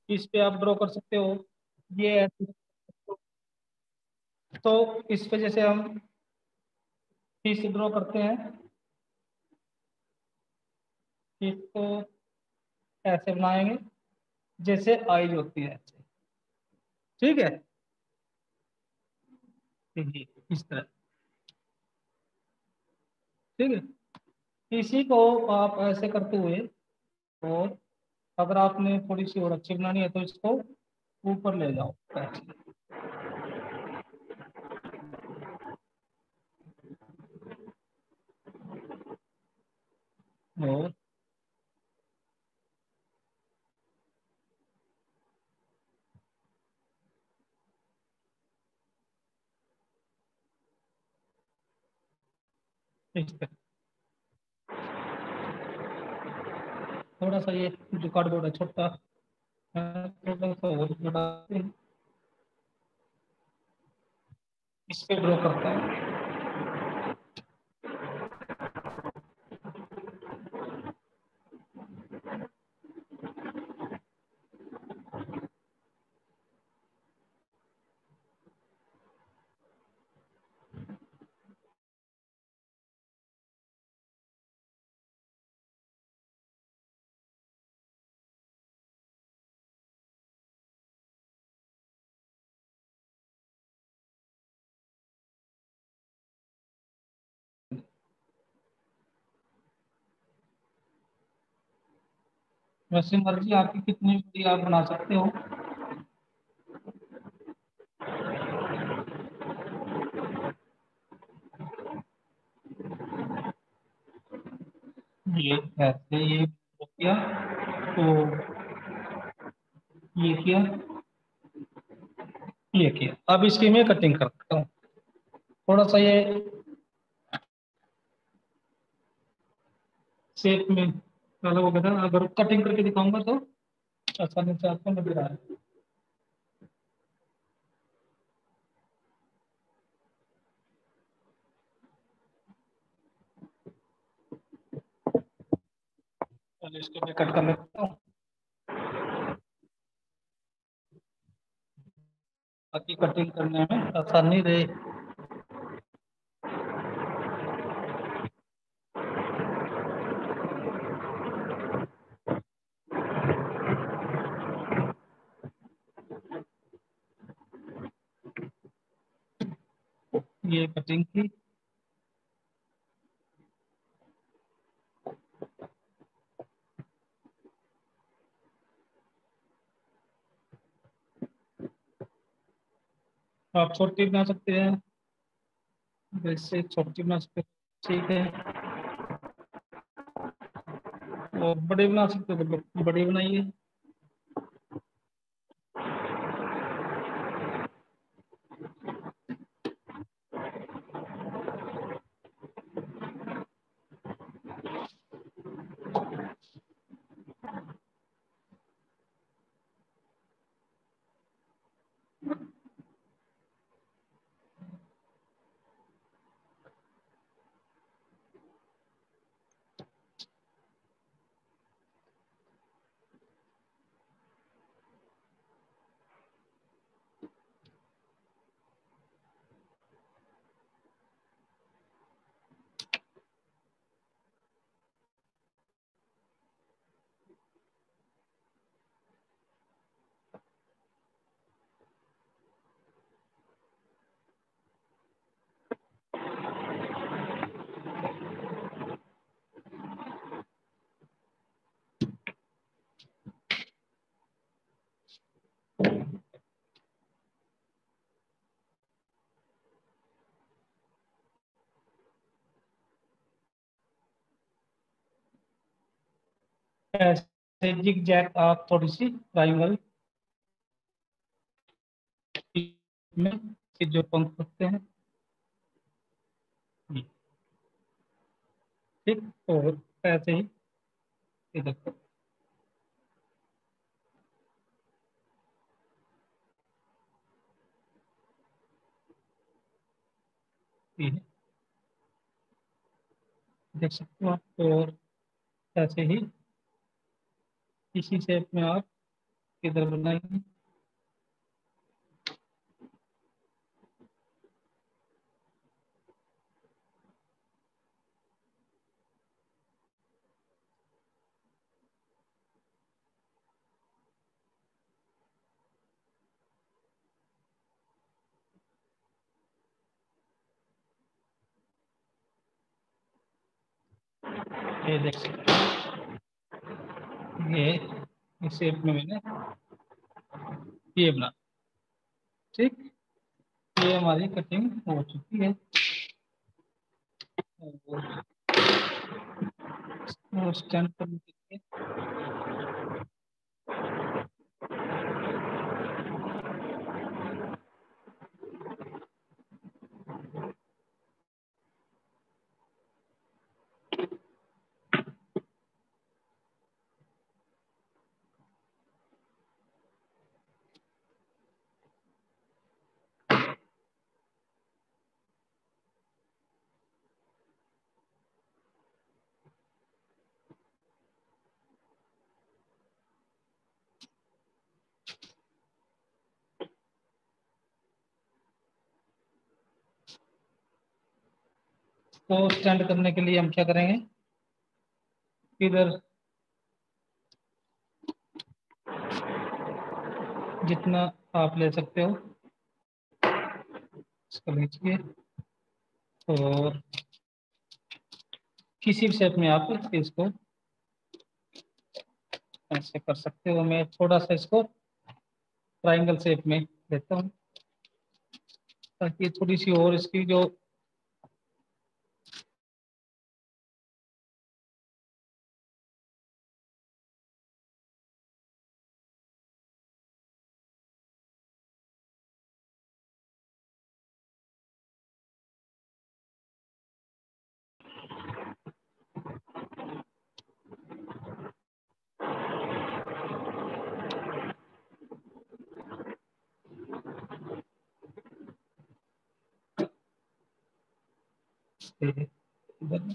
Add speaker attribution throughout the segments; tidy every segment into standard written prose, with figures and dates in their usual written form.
Speaker 1: इस पे आप ड्रॉ कर सकते हो। ये ऐसे। तो इस पे जैसे हम फिश ड्रॉ करते हैं, फिश को ऐसे बनाएंगे जैसे आईज होती है ऐसे। ठीक है। देखिए इस तरह। ठीक है, इसी को आप ऐसे करते हुए, और अगर आपने थोड़ी सी और अच्छी बनानी है तो इसको ऊपर ले जाओ ऐसे। और इस तरह थोड़ा सा ये जो कार्डबोर्ड है छोटा है, थोड़ा सा और बड़ा इस पे ड्रॉ करता है। वैसे मर्जी आपकी कितनी बड़ी आप बना सकते हो। ये ऐसे ये किया, तो ये किया, ये किया। अब इसकी मैं कटिंग करता हूँ। थोड़ा सा ये शेप में अलग हो गया था, अगर कटिंग करके दिखाऊंगा तो आसानी से आपको नजर आ है। चलो इसको मैं कट कर लेता हूँ ताकि कटिंग करने में आसानी रहे। ये कटिंग की। आप छोटी बना सकते हैं, वैसे छोटी बना सकते हैं। ठीक है। और बड़े बना सकते हो तो बड़ी बनाइए। ऐसे जिग जैग आप थोड़ी सी ट्राइंगल में से जो पंख होते हैं। ठीक। और ऐसे ही इधर को। ये देख सकते हो आप। और ऐसे ही इसी शेप में आप किधर बनाएंगे? ये देख सकते हैं, ये इस शेप में मैंने ये बना। ठीक, ये हमारी कटिंग हो चुकी है। और स्टैंड करने के लिए तो स्टैंड करने के लिए हम क्या करेंगे, इधर जितना आप ले सकते हो इसको लीजिए, और किसी भी शेप में आप इसको ऐसे कर सकते हो। मैं थोड़ा सा इसको ट्रायंगल शेप में लेता हूँ, ताकि थोड़ी सी और इसकी जो इधर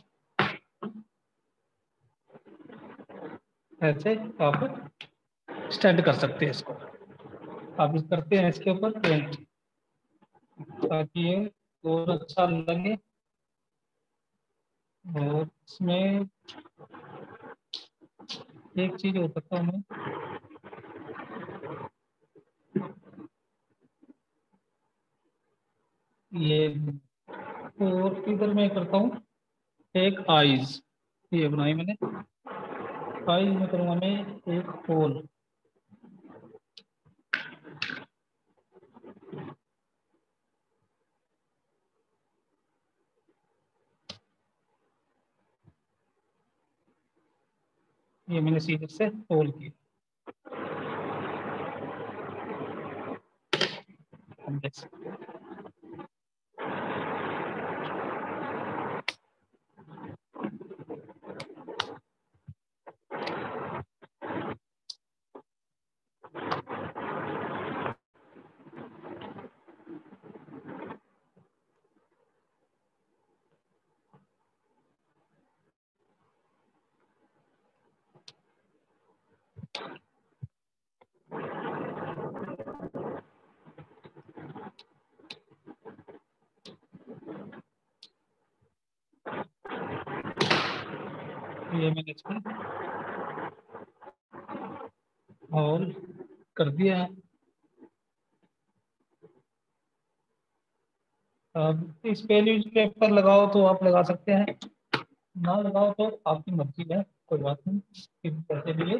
Speaker 1: ऐसे आप स्टैंड कर सकते हैं इसको। आप इस करते हैं इसके ऊपर पेंट, ताकि ये और अच्छा लगे। और इसमें एक चीज हो सकता है, ये और इधर मैं करता हूँ एक आईज, ये बनाई मैंने। आईज में करूँगा मैं एक होल, ये मैंने सीधे से होल किया। हम देख सकते हैं, ये मैंने इसमें होल कर दिया है। अब इस पे न्यूज पेपर लगाओ तो आप लगा सकते हैं, ना लगाओ तो आपकी मर्जी है, कोई बात नहीं। किसी पैसे लिए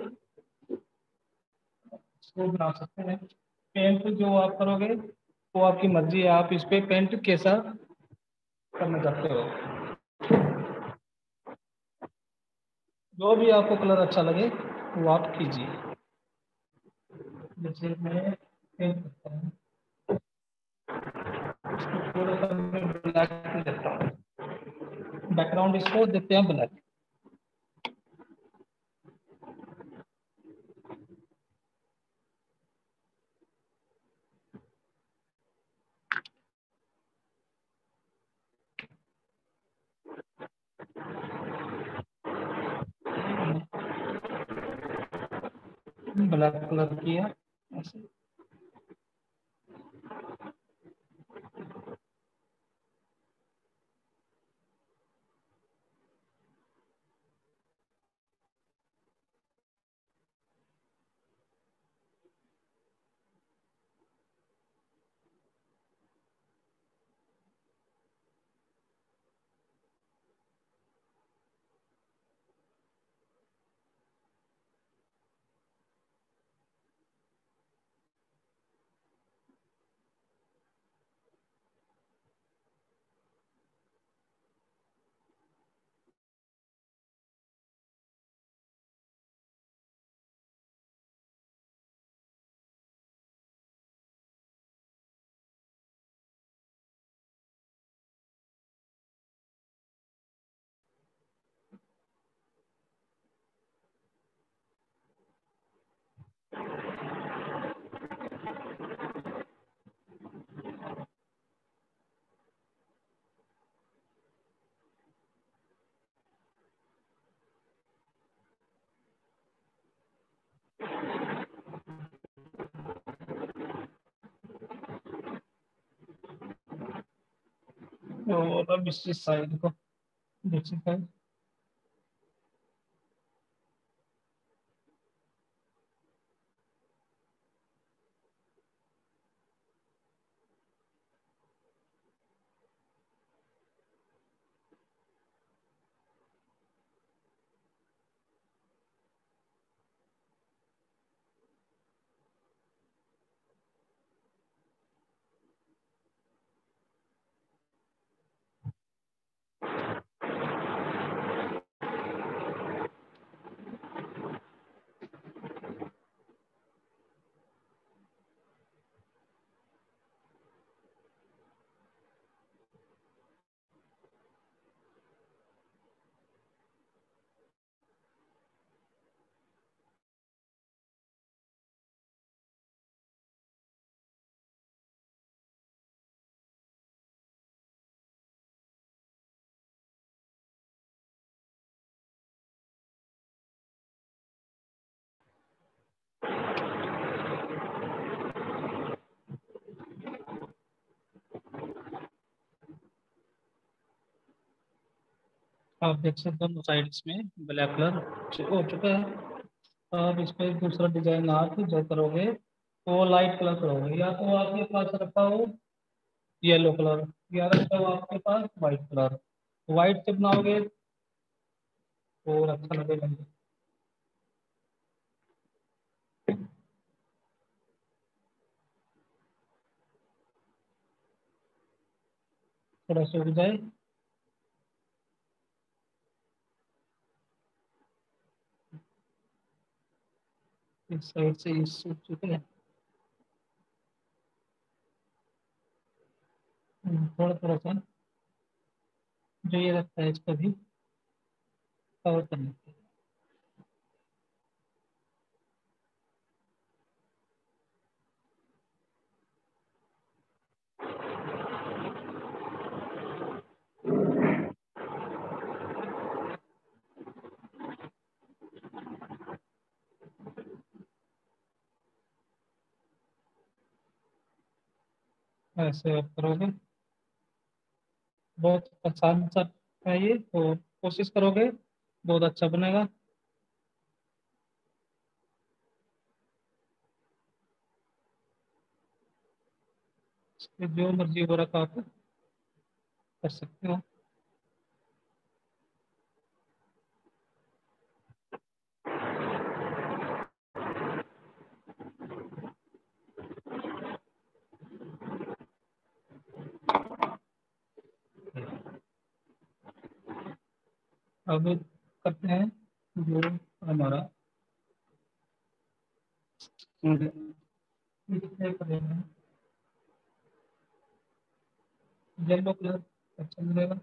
Speaker 1: इसको बना सकते हैं। पेंट जो आप करोगे वो आपकी मर्जी है, आप इस पे पेंट कैसा करना चाहते हो, जो भी आपको कलर अच्छा लगे वो आप कीजिए। जैसे मैं पेंट करता हूँ, थोड़ा सा मैं ब्लैक देता हूँ, बैकग्राउंड इसको देते हैं ब्लैक। ब्लैक कलर की है ऐसे। और अब इस साइड को दूसरी साइड। आप देख सकते हो दोनों साइड्स में ब्लैक कलर हो चुका है। अब इस पे दूसरा डिजाइन आप जो करोगे वो लाइट कलर करोगे, या तो आपके पास रखा हो येलो कलर, या रखा हो आपके पास वाइट कलर। वाइट से बनाओगे तो अच्छा लगेगा। थोड़ा सूख जाए। इस साइड से ये सूख चुके हैं। थोड़ा थोड़ा सा जो ये रखता है इसको भी कवर करना। ऐसे आप करोगे बहुत आसान सा है ये, तो कोशिश करोगे बहुत अच्छा बनेगा। इसमें जो मर्जी वर्क आप कर सकते हो। अब करते हैं जो हमारा डिस्प्ले करेंगे येलो कलर अच्छा मिलेगा।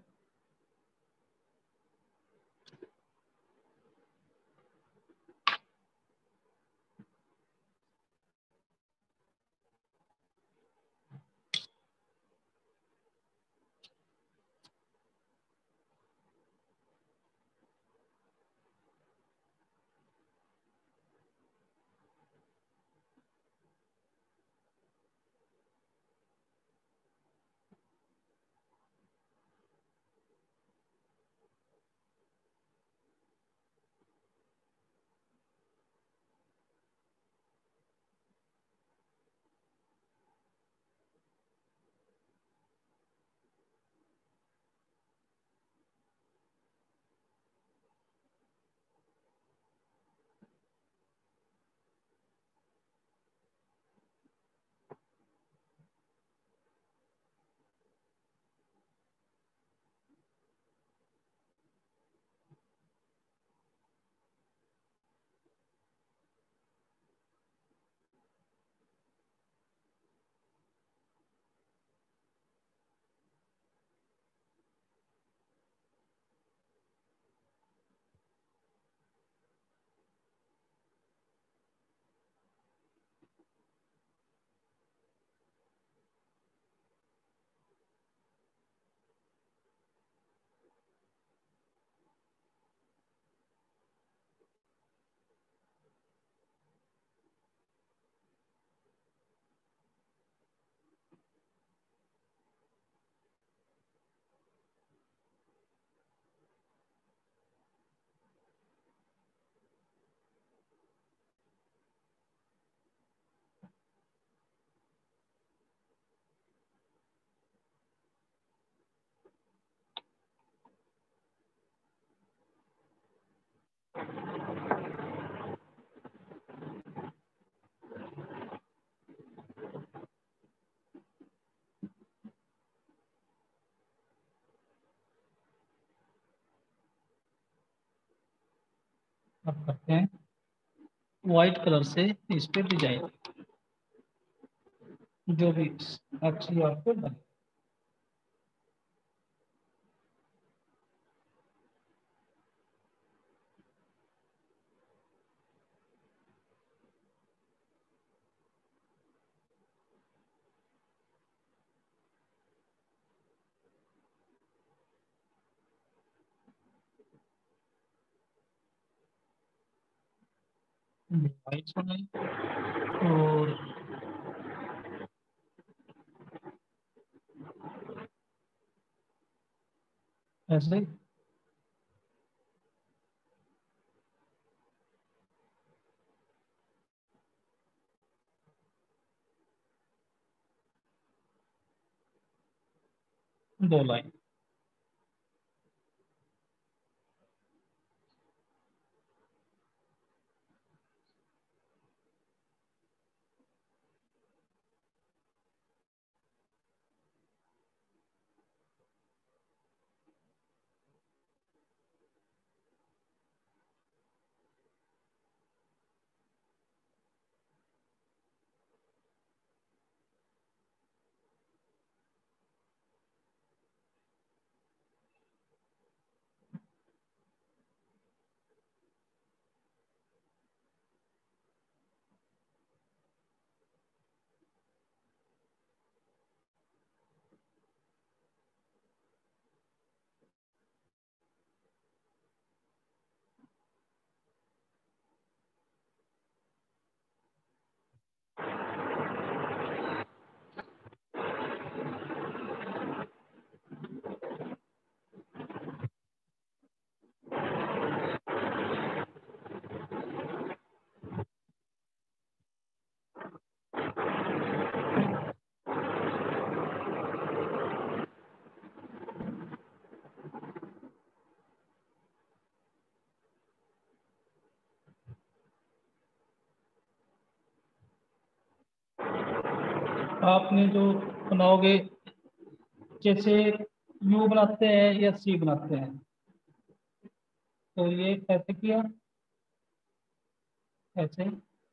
Speaker 1: अब करते हैं वाइट कलर से इस पे डिजाइन, जो भी अच्छी आपको लगे। वाइट बनाई और ऐसे 2 लाइन। आपने जो बनाओगे, जैसे यू बनाते हैं या सी बनाते हैं, तो ये कैसे किया, ऐसे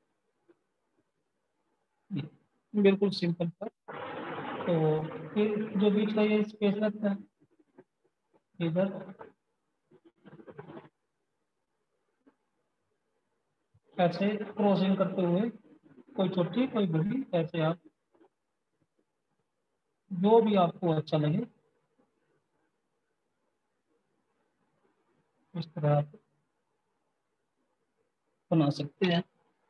Speaker 1: बिल्कुल सिंपल था। तो फिर जो बीच का ये स्पेस लगता है इधर, ऐसे क्रॉसिंग करते हुए, कोई छोटी कोई बड़ी, ऐसे आप जो भी आपको अच्छा लगे उस तरह आप बना सकते हैं।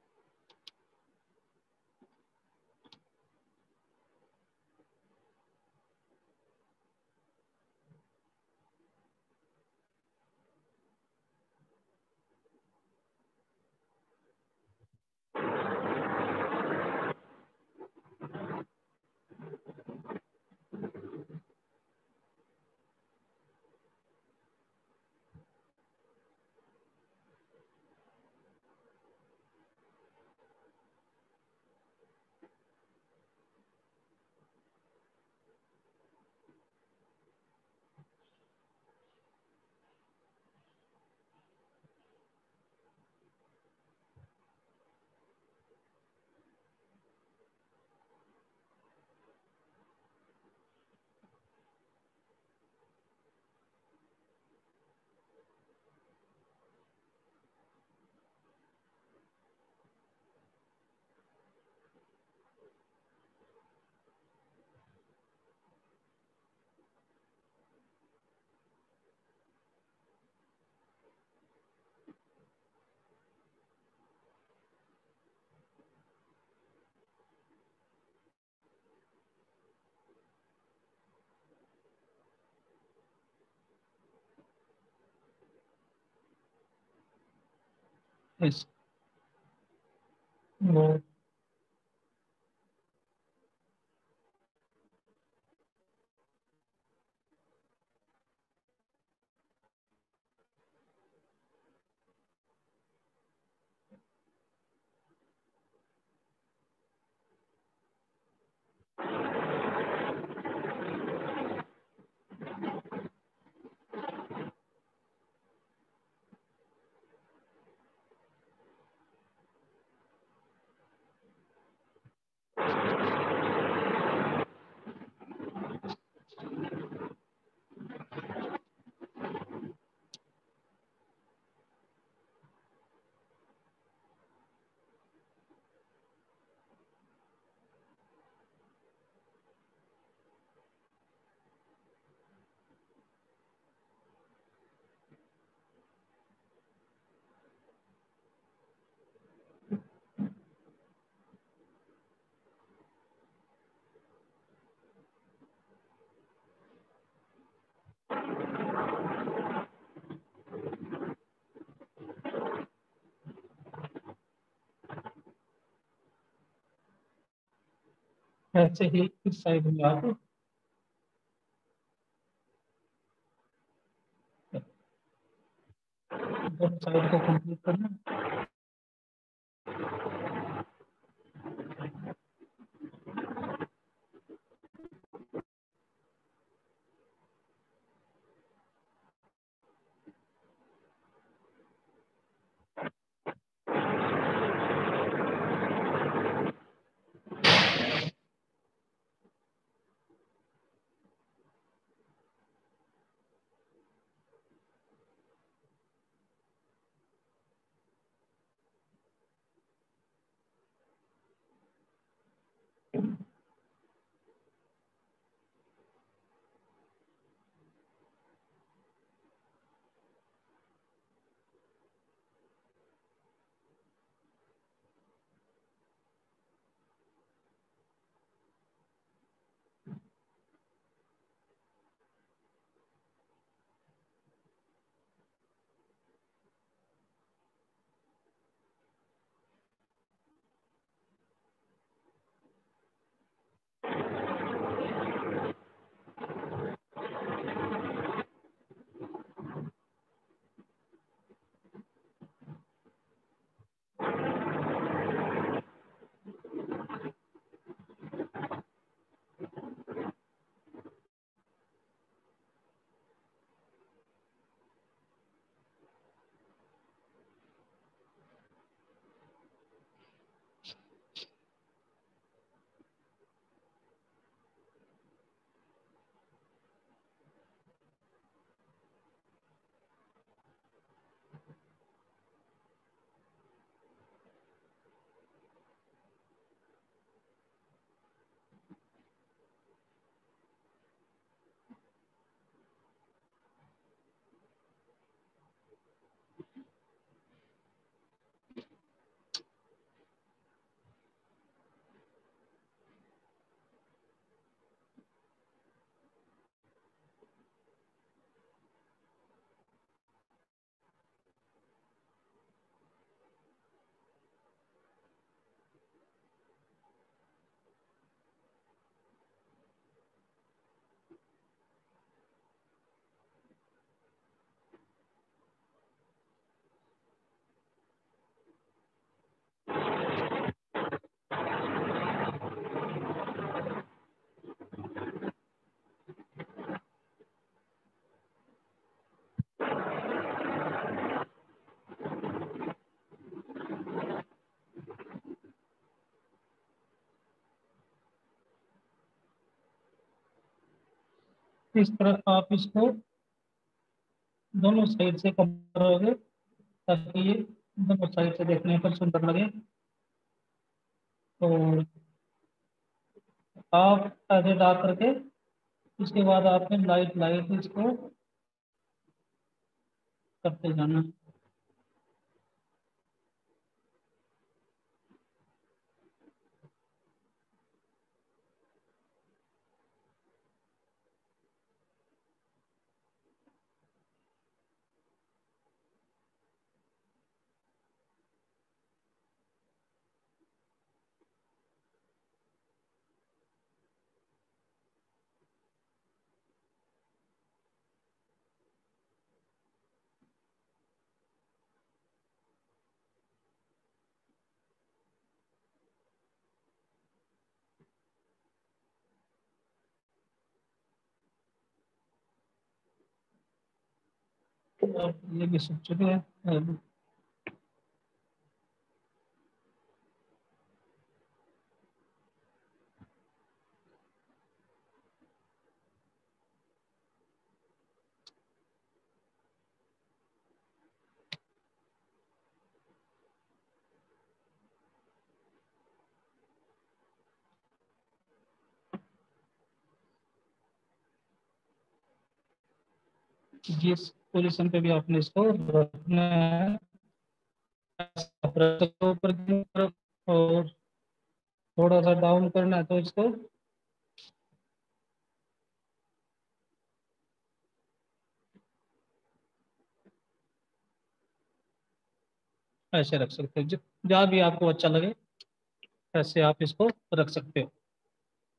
Speaker 1: इस वो ऐसे ही इस साइड में आप दोनों साइड को कंप्लीट करना। इस तरह आप इसको दोनों साइड से कवर करोगे ताकि ये दोनों साइड से देखने पर सुंदर लगे। तो आप ऐसे डाल करके उसके बाद आपने लाइट लाइट इसको करते जाना। और ये भी सूख चुके हैं। जिस पोजीशन पे भी आपने इसको रखना है, ऊपर की तरफ और थोड़ा सा डाउन करना है तो इसको ऐसे रख सकते हो। जहाँ भी आपको अच्छा लगे ऐसे आप इसको रख सकते हो।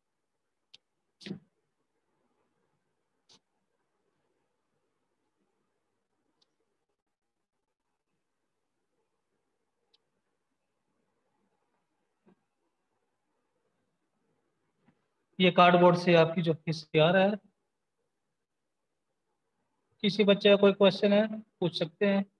Speaker 1: ये कार्डबोर्ड से आपकी जो फीस तैयार है। किसी बच्चे का कोई क्वेश्चन है पूछ सकते हैं।